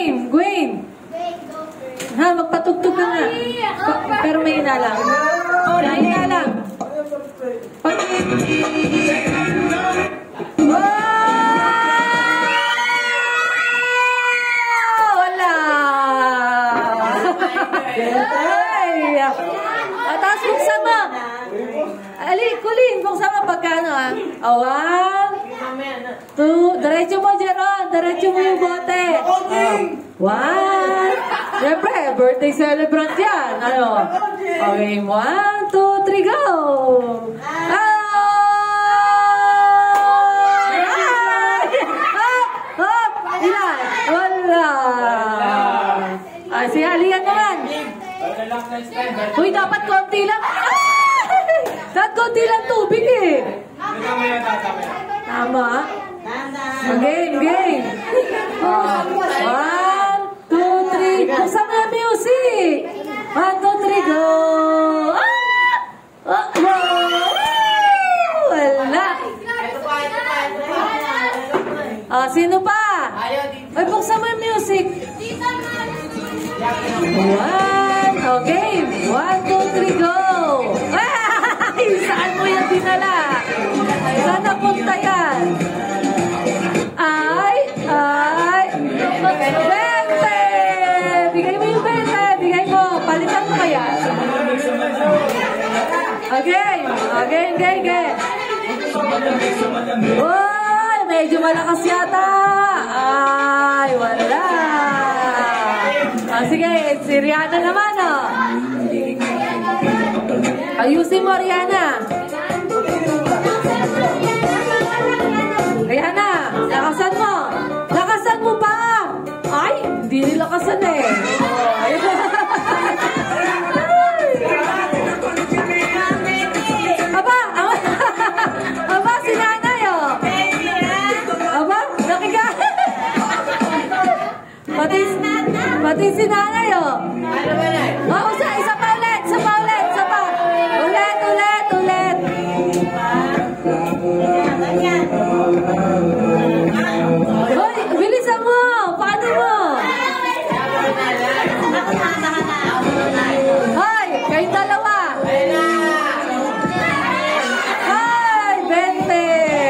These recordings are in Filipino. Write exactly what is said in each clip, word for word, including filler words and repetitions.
game. Gwen. Ha, magpatugtog ka nga. Pa pero may ina lang. May ina lang. Pag... Wala! Ay! Tapos buksan mo. Ali, kulin. Buksan mo pagkano ah. One. Two. Diretso mo, Jeron. Diretso mo yung bote. One. Siyempre, birthday celebrant yan. Ano? Okay, one, two, three, go! Ah! Hop! Ilan? Wala! Ah, si Alian naman. Uy, dapat konti lang. Dapat konti lang tubig eh. Tama. Game, game. Uh, one, two, three. Buksan mo yung music. One, two, three, go. Ah! Oh, oh. Wala. Ah, sino pa? Ay, buksan mo yung music. One. Oh, game. One, two, three, go. Ay, saan mo yan dinala? Saan napunta yan? Ay, ay. Bente! Bigay mo yung bente. Bigay mo. Palitan mo kaya. Okay. Okay, okay, okay. Uy, medyo malakas yata. Ay, wala. Ah, sige, si Rihanna naman, oh. Ayusin mo, Rihanna. Rihanna, lakasan mo. Lakasan mo pa. Ay, hindi nilakasan eh. Oh, aba, aba, aba, si nanay, oh. Aba, nakika. Pati, pati si nanay, oh. Ano ba na? Oh, isa, isa pa ulit, isa pa ulit, isa pa. Ulit, ulit, ulit. Hoy, bilisan mo. Paano mo? Hoy, kayong dalawa. Hoy, bente.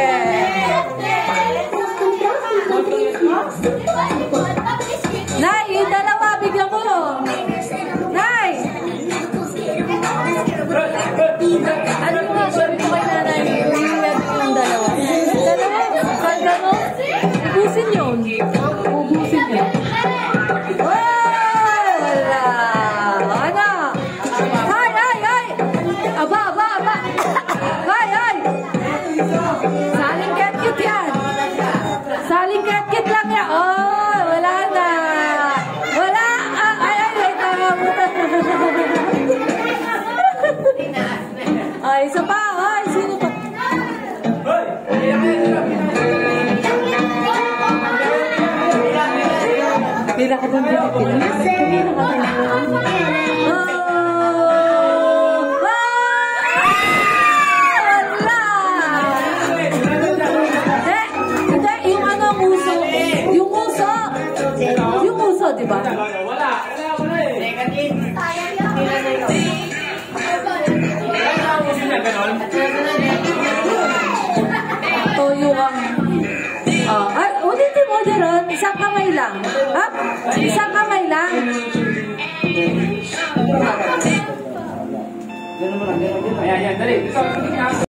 Nay, yung dalawa, bigyan mo. Nay. Ano mo, sabi ko kay nanay, yung dalawa. Dalawa, pag ano, ubusin yun. Ubusin yun. Oh, wala. Ano? Hay, hay, hay. Aba, aba, aba. Hay, hay. Saling ket-kit yan. Saling ket-kit lang yan. Oh, wala na. Wala. Ah, ay, ay, ay, tama mo. Ay, isa pa. Ay, sino pa? Pila ka bang Pilipinas? Pila ka bang di ba? Wala. Wala, wala eh. Negative. Toyo kang... Oh, ay, ulitin mo, Jeron. Isang kamay lang. Ha? Isang kamay lang. Ayan, ayan, dali.